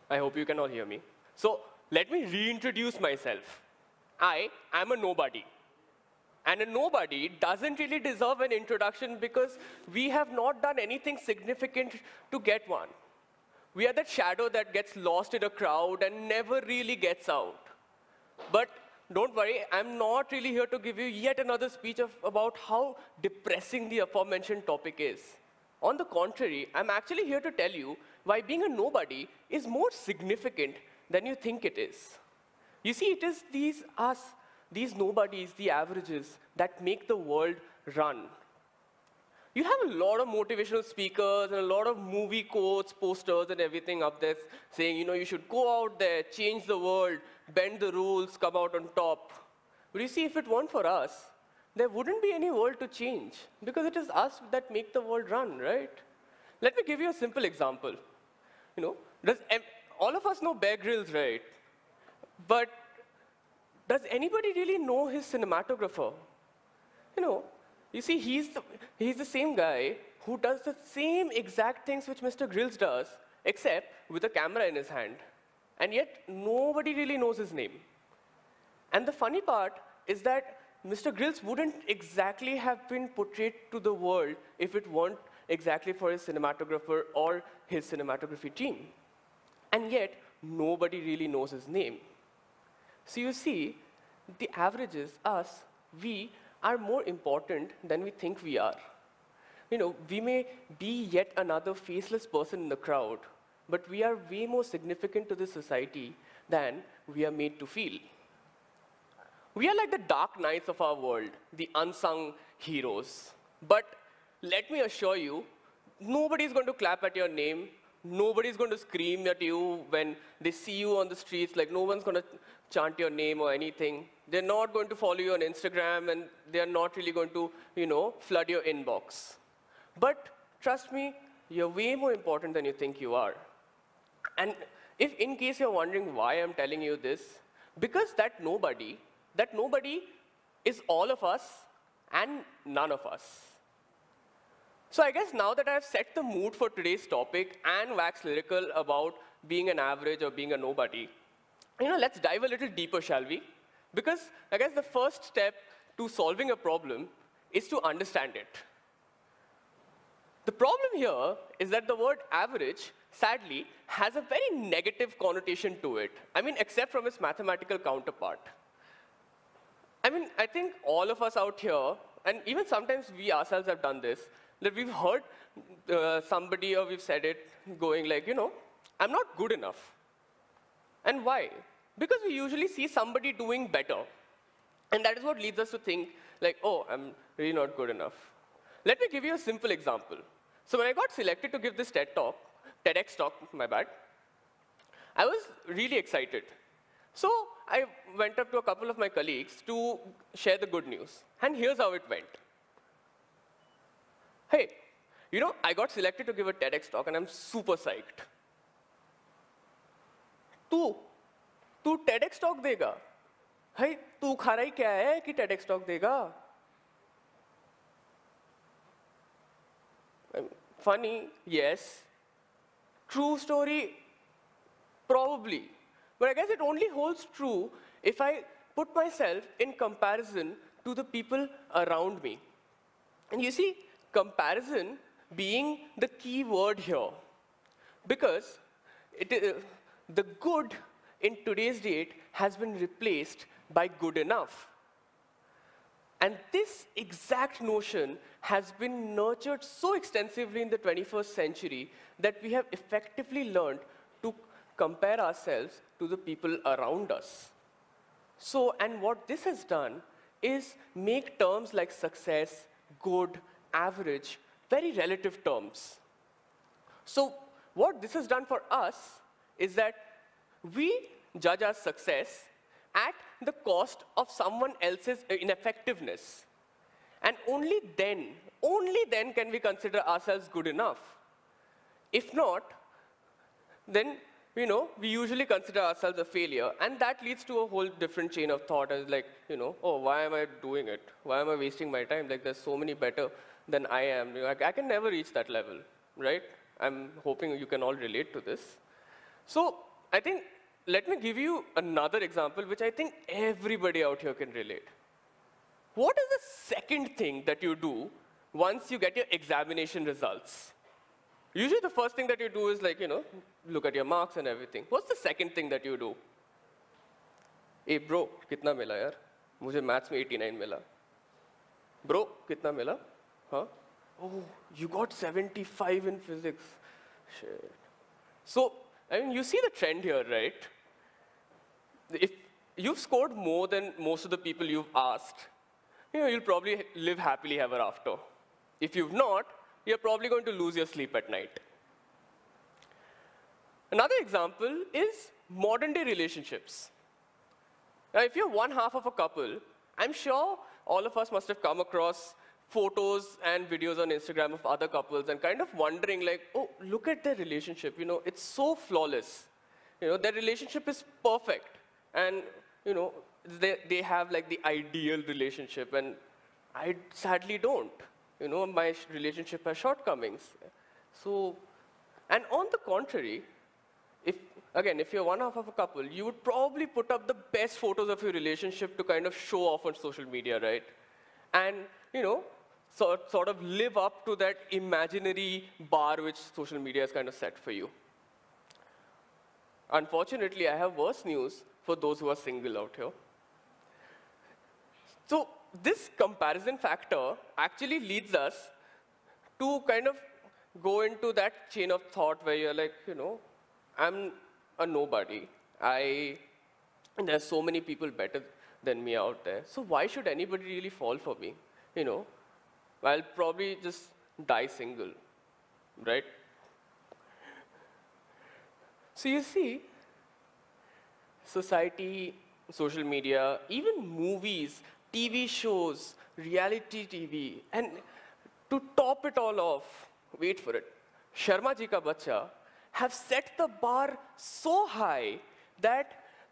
I hope you can all hear me. So let me reintroduce myself. I am a nobody. And a nobody doesn't really deserve an introduction because we have not done anything significant to get one. We are that shadow that gets lost in a crowd and never really gets out. But don't worry, I'm not really here to give you yet another speech about how depressing the aforementioned topic is. On the contrary, I'm actually here to tell you why being a nobody is more significant than you think it is. You see, it is these nobodies, the averages, that make the world run. You have a lot of motivational speakers and a lot of movie quotes, posters, and everything up there saying, you should go out there, change the world, bend the rules, come out on top. But you see, if it weren't for us, there wouldn't be any world to change, because it is us that make the world run, right? Let me give you a simple example. All of us know Bear Grylls, right? But does anybody really know his cinematographer? You see, he's the same guy who does the same exact things which Mr. Grylls does, except with a camera in his hand. And yet, nobody really knows his name. And the funny part is that Mr. Grylls wouldn't exactly have been portrayed to the world if it weren't exactly for his cinematographer or his cinematography team. And yet, nobody really knows his name. So you see, the averages, us, we are more important than we think we are. We may be yet another faceless person in the crowd, but we are way more significant to this society than we are made to feel. We are like the dark knights of our world, the unsung heroes. But let me assure you, nobody's going to clap at your name. Nobody's going to scream at you when they see you on the streets. Like, no one's going to chant your name or anything. They're not going to follow you on Instagram, and they're not really going to, flood your inbox. But trust me, you're way more important than you think you are. And if in case you're wondering why I'm telling you this, because that nobody is all of us and none of us. So I guess now that I've set the mood for today's topic and waxed lyrical about being an average or being a nobody, let's dive a little deeper, shall we? Because I guess the first step to solving a problem is to understand it. The problem here is that the word average, sadly, has a very negative connotation to it. Except from its mathematical counterpart. I think all of us out here, and even sometimes we ourselves have done this, that we've heard somebody or we've said it going like, I'm not good enough. And why? Because we usually see somebody doing better. And that is what leads us to think like, oh, I'm really not good enough. Let me give you a simple example. So when I got selected to give this TEDx talk, my bad, I was really excited. So I went up to a couple of my colleagues to share the good news. And here's how it went. Hey, I got selected to give a TEDx talk, and I'm super psyched. तू TEDx talk देगा? Hey, तू खारा ही क्या है कि TEDx talk देगा? Funny, yes. True story, probably. But I guess it only holds true if I put myself in comparison to the people around me. And you see, comparison being the key word here. Because the good in today's date has been replaced by good enough. And this exact notion has been nurtured so extensively in the 21st century that we have effectively learned to compare ourselves to the people around us. So, and what this has done is make terms like success, good, average, very relative terms. So what this has done for us is that we judge our success at the cost of someone else's ineffectiveness. And only then can we consider ourselves good enough. If not, then we usually consider ourselves a failure, and that leads to a whole different chain of thought as like, oh, why am I doing it? Why am I wasting my time? Like, there's so many better than I am. I can never reach that level, right? I'm hoping you can all relate to this. So I think, let me give you another example, which I think everybody out here can relate. What is the second thing that you do once you get your examination results? Usually the first thing that you do is like, look at your marks and everything. What's the second thing that you do? Hey bro, kitna mila yaar? Mujhe maths mein 89 mila. Bro, kitna mila? Huh? Oh, you got 75 in physics. Shit. So, I mean, you see the trend here, right? If you've scored more than most of the people you've asked, you'll probably live happily ever after. If you've not, you're probably going to lose your sleep at night. Another example is modern-day relationships. Now, if you're one half of a couple, I'm sure all of us must have come across photos and videos on Instagram of other couples and kind of wondering like, oh, look at their relationship, it's so flawless. Their relationship is perfect. And, they have like the ideal relationship, and I sadly don't. My relationship has shortcomings. So, and on the contrary, if you're one half of a couple, you would probably put up the best photos of your relationship to kind of show off on social media, right? And, sort of live up to that imaginary bar which social media has kind of set for you. Unfortunately, I have worse news for those who are single out here. So this comparison factor actually leads us to kind of go into that chain of thought where you're like, I'm a nobody. And there's so many people better than me out there. So why should anybody really fall for me? I'll probably just die single, right? So you see, society, social media, even movies, TV shows, reality TV, and to top it all off, wait for it, Sharma ji ka bacha have set the bar so high that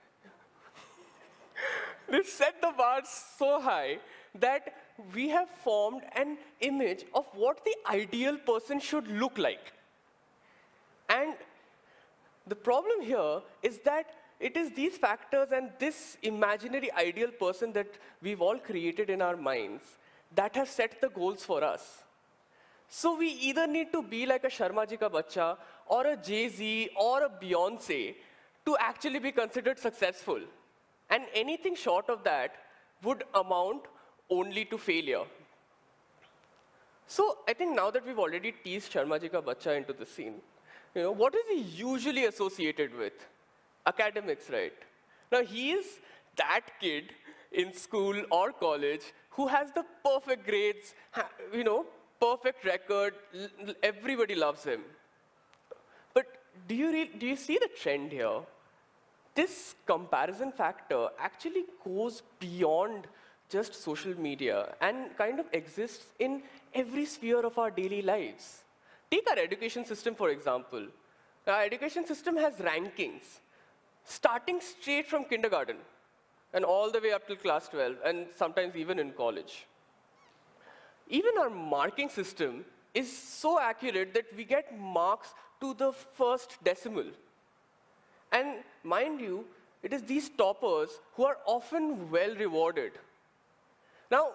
they've set the bar so high that we have formed an image of what the ideal person should look like. And the problem here is that it is these factors and this imaginary ideal person that we've all created in our minds that have set the goals for us. So we either need to be like a Sharma ji ka bacha or a Jay-Z or a Beyonce to actually be considered successful. And anything short of that would amount only to failure. So I think now that we've already teased Sharma ji ka bacha into the scene, what is he usually associated with? Academics, right? Now he is that kid in school or college who has the perfect grades, perfect record, everybody loves him. But do you see the trend here? This comparison factor actually goes beyond just social media and kind of exists in every sphere of our daily lives. Take our education system, for example. Our education system has rankings, starting straight from kindergarten and all the way up till class 12, and sometimes even in college. Even our marking system is so accurate that we get marks to the first decimal. And mind you, it is these toppers who are often well rewarded. Now,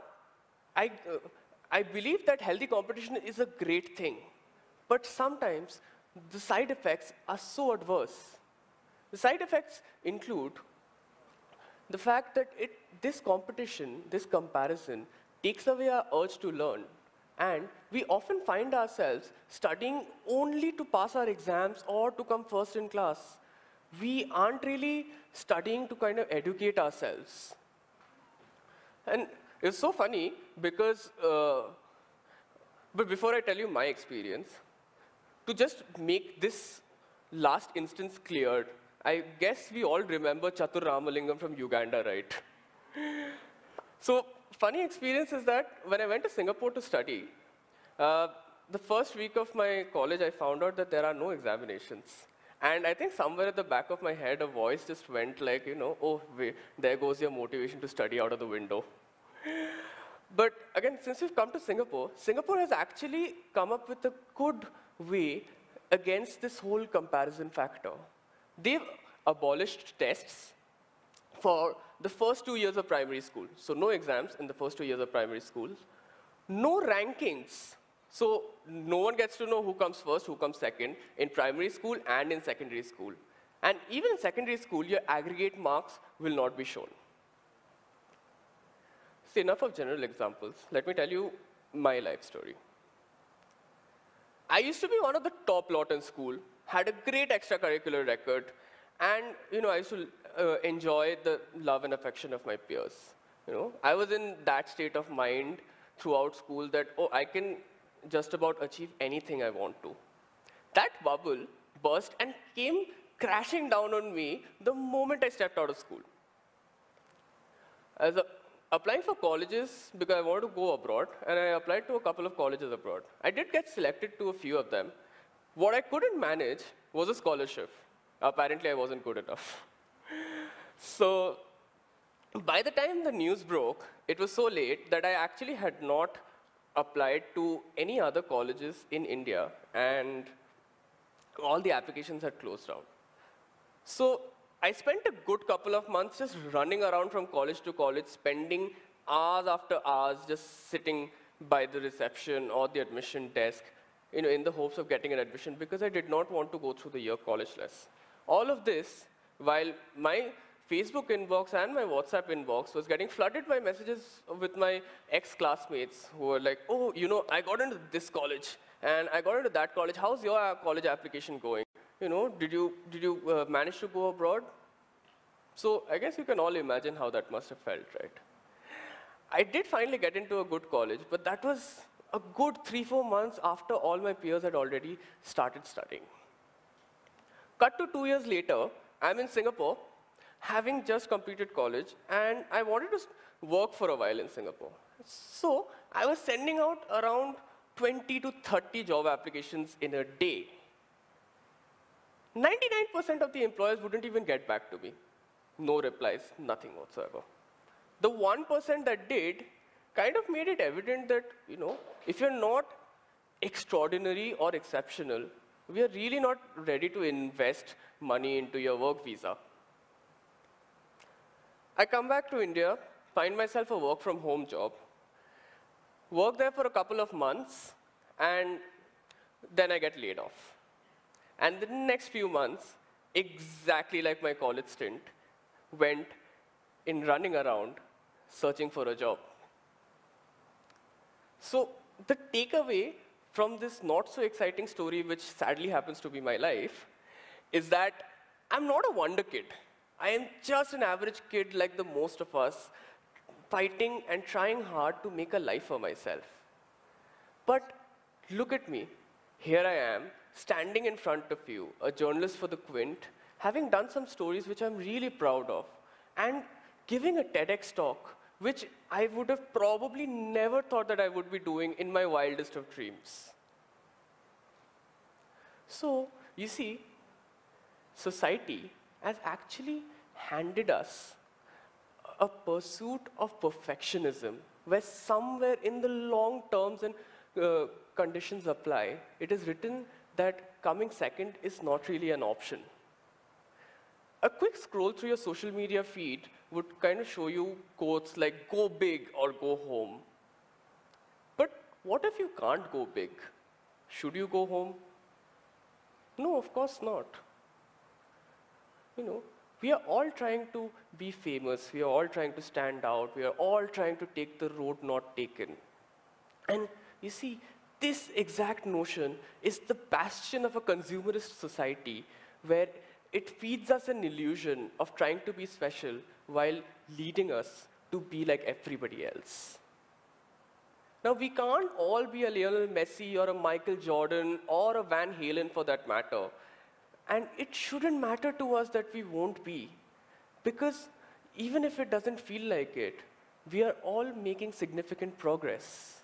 I believe that healthy competition is a great thing, but sometimes the side effects are so adverse. The side effects include the fact that this competition, this comparison, takes away our urge to learn. And we often find ourselves studying only to pass our exams or to come first in class. We aren't really studying to kind of educate ourselves. And it's so funny because, but before I tell you my experience, to just make this last instance clear, I guess we all remember Chatur Ramalingam from Uganda, right? So, funny experience is that when I went to Singapore to study, the first week of my college, I found out that there are no examinations. And I think somewhere at the back of my head, a voice just went like, oh, wait, there goes your motivation to study out of the window. But again, since we've come to Singapore, Singapore has actually come up with a good way against this whole comparison factor. They've abolished tests for the first 2 years of primary school. So no exams in the first 2 years of primary school. No rankings. So no one gets to know who comes first, who comes second in primary school and in secondary school. And even in secondary school, your aggregate marks will not be shown. So enough of general examples. Let me tell you my life story. I used to be one of the top lot in school, had a great extracurricular record, and I used to enjoy the love and affection of my peers. I was in that state of mind throughout school that, oh, I can just about achieve anything I want to. That bubble burst and came crashing down on me the moment I stepped out of school. Applying for colleges because I wanted to go abroad, and I applied to a couple of colleges abroad. I did get selected to a few of them. What I couldn't manage was a scholarship. Apparently, I wasn't good enough. So by the time the news broke, it was so late that I actually had not applied to any other colleges in India, and all the applications had closed down. So I spent a good couple of months just running around from college to college, spending hours after hours just sitting by the reception or the admission desk, in the hopes of getting an admission, because I did not want to go through the year collegeless. All of this while my Facebook inbox and my WhatsApp inbox was getting flooded by messages with my ex-classmates who were like, oh, I got into this college, and I got into that college. How's your college application going? Did you manage to go abroad? So I guess you can all imagine how that must have felt, right? I did finally get into a good college, but that was a good 3-4 months after all my peers had already started studying. Cut to 2 years later, I'm in Singapore, having just completed college, and I wanted to work for a while in Singapore. So I was sending out around 20 to 30 job applications in a day. 99% of the employers wouldn't even get back to me. No replies, nothing whatsoever. The 1% that did kind of made it evident that, if you're not extraordinary or exceptional, we are really not ready to invest money into your work visa. I come back to India, find myself a work-from-home job, work there for a couple of months, and then I get laid off. And the next few months, exactly like my college stint, went in running around searching for a job. So the takeaway from this not so exciting story, which sadly happens to be my life, is that I'm not a wonder kid. I am just an average kid like the most of us, fighting and trying hard to make a life for myself. But look at me. Here I am, standing in front of you, a journalist for the Quint, having done some stories which I'm really proud of, and giving a TEDx talk, which I would have probably never thought that I would be doing in my wildest of dreams. So, you see, society has actually handed us a pursuit of perfectionism, where somewhere in the long terms and conditions apply, it is written that coming second is not really an option. A quick scroll through your social media feed would kind of show you quotes like, go big or go home. But what if you can't go big? Should you go home? No, of course not. We are all trying to be famous. We are all trying to stand out. We are all trying to take the road not taken. And you see, this exact notion is the bastion of a consumerist society where it feeds us an illusion of trying to be special while leading us to be like everybody else. Now, we can't all be a Lionel Messi or a Michael Jordan or a Van Halen for that matter. And it shouldn't matter to us that we won't be, because even if it doesn't feel like it, we are all making significant progress.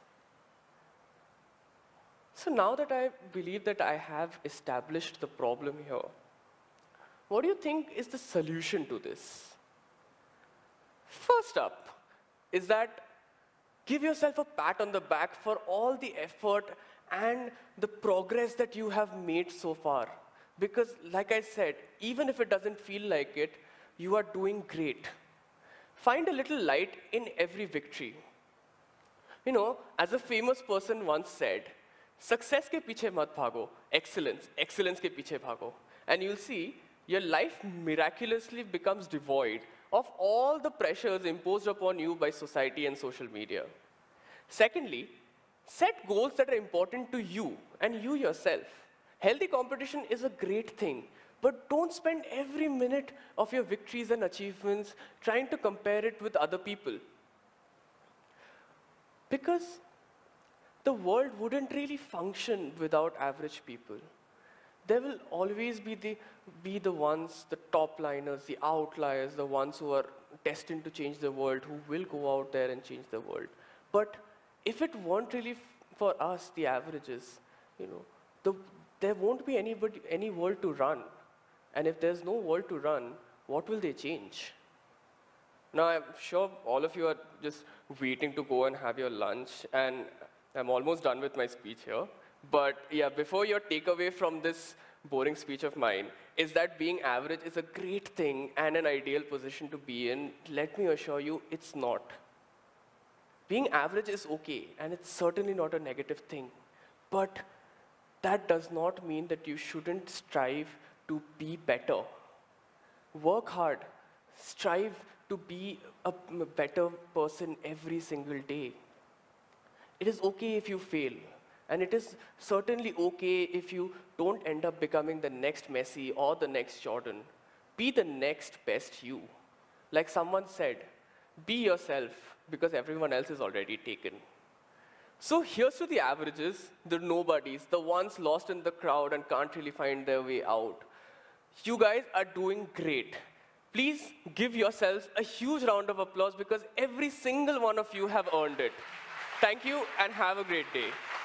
So now that I believe that I have established the problem here, what do you think is the solution to this? First up is that give yourself a pat on the back for all the effort and the progress that you have made so far. Because, like I said, even if it doesn't feel like it, you are doing great. Find a little light in every victory. You know, as a famous person once said, success ke piche mat bhago, excellence ke piche bhago. And you'll see, your life miraculously becomes devoid of all the pressures imposed upon you by society and social media. Secondly, set goals that are important to you and you yourself. Healthy competition is a great thing, but don't spend every minute of your victories and achievements trying to compare it with other people. Because the world wouldn't really function without average people. There will always be the ones, the top liners, the outliers, the ones who are destined to change the world, who will go out there and change the world. But if it weren't really for us, the averages, you know, there won't be any world to run. And if there's no world to run, what will they change? Now, I'm sure all of you are just waiting to go and have your lunch, and I'm almost done with my speech here. But yeah, before your takeaway from this boring speech of mine is that being average is a great thing and an ideal position to be in, let me assure you, it's not. Being average is okay, and it's certainly not a negative thing. But that does not mean that you shouldn't strive to be better. Work hard. Strive to be a better person every single day. It is okay if you fail. And it is certainly okay if you don't end up becoming the next Messi or the next Jordan. Be the next best you. Like someone said, be yourself because everyone else is already taken. So here's to the averages, the nobodies, the ones lost in the crowd and can't really find their way out. You guys are doing great. Please give yourselves a huge round of applause because every single one of you have earned it. Thank you and have a great day.